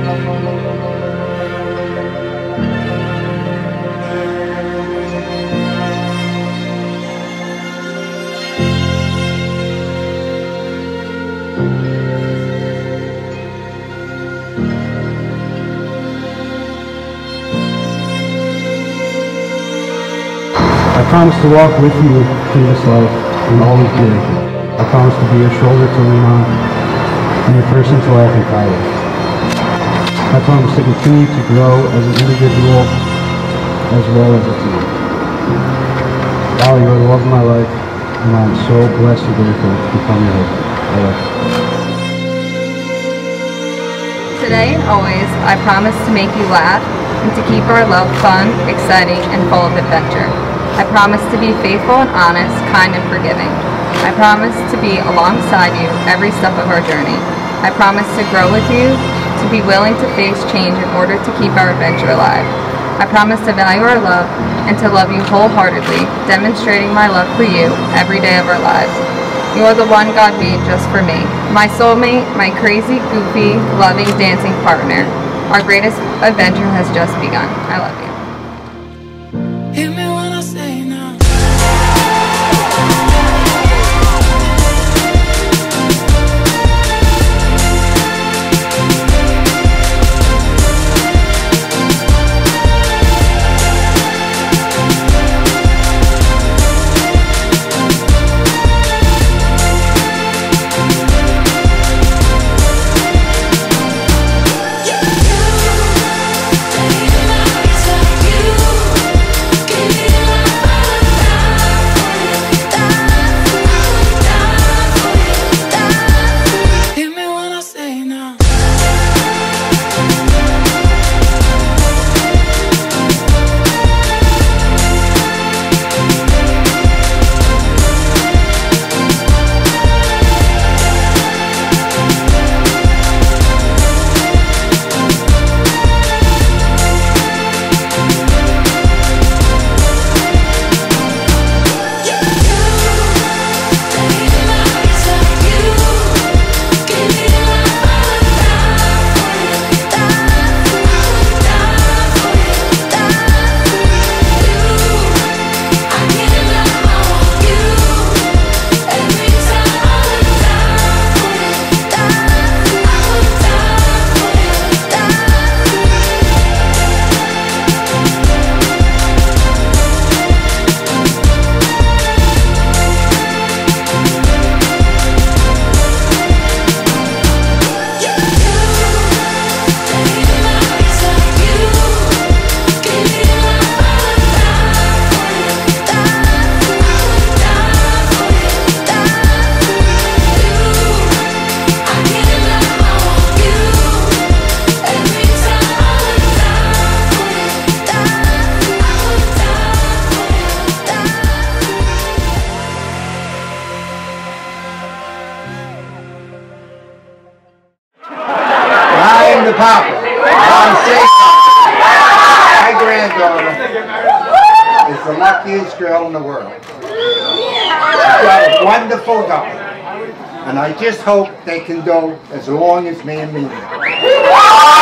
I promise to walk with you through this life and always be there. I promise to be your shoulder to lean on and your person to laugh and cry with. I promise to continue to grow as an individual as well as a team. Allie, you are the love of my life, and I am so blessed and grateful to become your husband. I love you. Today and always, I promise to make you laugh and to keep our love fun, exciting, and full of adventure. I promise to be faithful and honest, kind and forgiving. I promise to be alongside you every step of our journey. I promise to grow with you, to be willing to face change in order to keep our adventure alive. I promise to value our love and to love you wholeheartedly, demonstrating my love for you every day of our lives. You are the one God made just for me, my soulmate, my crazy, goofy, loving, dancing partner. Our greatest adventure has just begun. I love you. Hear me when I say no. The papa. My granddaughter is the luckiest girl in the world. She's got a wonderful guy. And I just hope they can go as long as me and me.